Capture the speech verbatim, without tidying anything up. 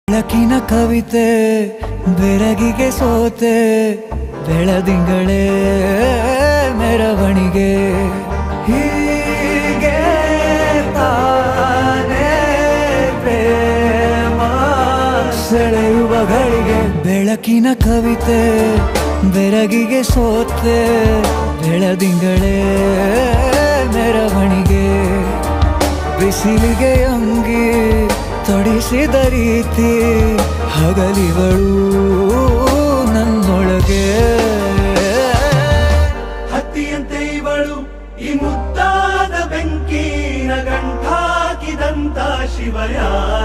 ಬೆಳಕಿನ ಕವಿತೆ ಬೆರಗಿಗೆ ಸೋತೆ ಬೆಳದಿಂಗಳೇ ಮೆರವಣಿಗೆ ಹೀಗೆ ತಾನೇ ಪ್ರೇಮ ಸೆಳೆಯುವ ಗಳಿಗೆ ಬೆಳಕಿನ ಕವಿತೆ ಬೆರಗಿಗೆ ಸೋತೆ ಬೆಳದಿಂಗಳೇ ಮೆರವಣಿಗೆ ಬಿಸಿಲಿಗೆ ಅಂಗಿ ತೊಡಿಸಿದ ರೀತಿ ಹಗಲಿಗಳು ನನ್ನೊಳಗೆ ಹತ್ತಿಯಂತೆ ಇವಳು ಈ ಮುದ್ದಾದ ಬೆಂಕಿನ ಗಂಟಾಕಿದಂತ ಶಿವಯ